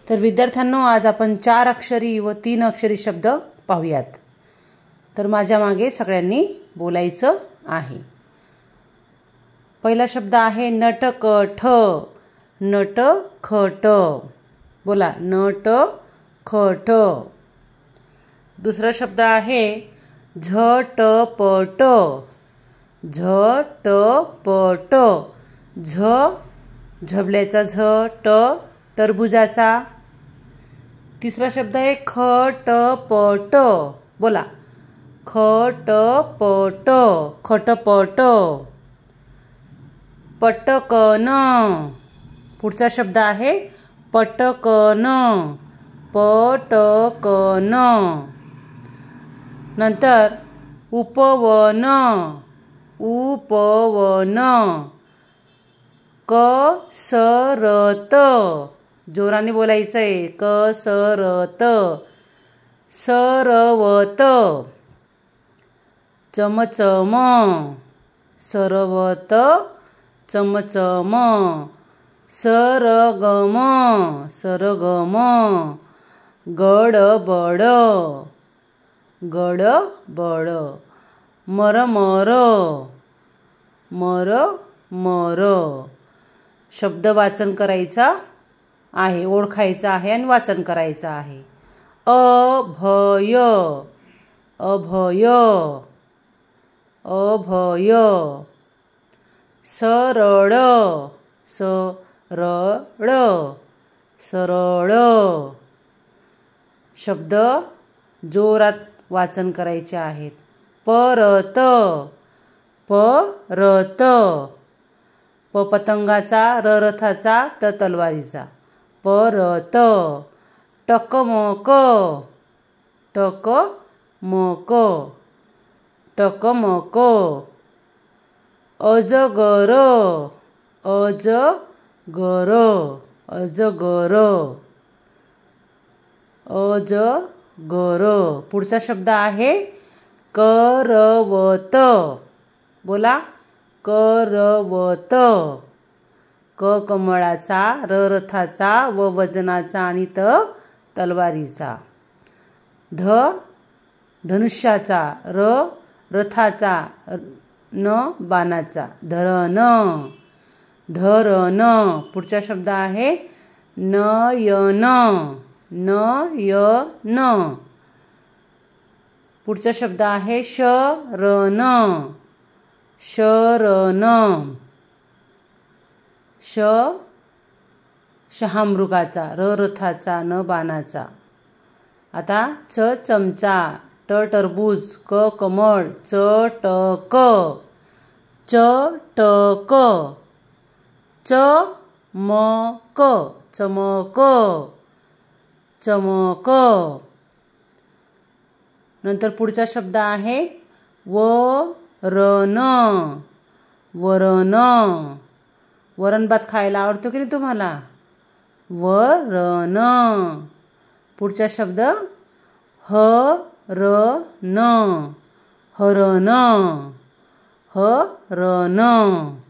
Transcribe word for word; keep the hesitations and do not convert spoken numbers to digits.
तर विद्यार्थ्यांनो, आज आपण चार अक्षरी व तीन अक्षरी शब्द पाहूयात। तर माझ्या मागे सगळ्यांनी बोलायचं आहे। पहिला शब्द आहे नटखट। नटखट बोला, नटखट। दुसरा शब्द आहे झटपट। झटपट, झ झबल्याचा झ, ट टरबुजाचा। तिसरा शब्द आहे खटपट बोला, खटपट खटपट। पटकन, पुढचा शब्द आहे पटकन, पटकन। नंतर उपवन, उपवन। कसरत, जोराने बोलायचं आहे, कसरत। सरवत, चमचम, सरवत चमचम। सरगम, सरगम। गडबड, गडबड। मरमर, मरमर। शब्द वाचन करायचा आहे, ओळखायचा आहे आणि वाचन करायचं आहे। अभय, अभय, अभय। सरळ, सरळ, सरळ। शब्द जोरात वाचन करायचे आहेत। परत, परत। प पतंगाचा, र रथाचा, त तलवारीचा, परत। टकमक, टकमक, टकमक। अजगर, अजगर, अजगर, अजगर। पुढचा शब्द आहे करवत बोला, करवत। क कमळाचा, र रथाचा, व वजनाचा आणि त तलवारीचा। ध धनुष्याचा, र रथाचा, न बाणाचा, धरण, धरण। पुढचा शब्द आहे नयन, नयन। पुढचा शब्द आहे शरण, शरण। श शहामृगाचा, र रथाचा, न बाणाचा। आता च चमचा, ट टरबूज, क कमळ, चटक, चटक। चमक, चमक, चमक। नंतर पुढचा शब्द आहे वरण, वरण। वरण भात खायला आवडतो की नाही तुम्हाला? वरण। पुढचा शब्द हरण, हरण, हरण।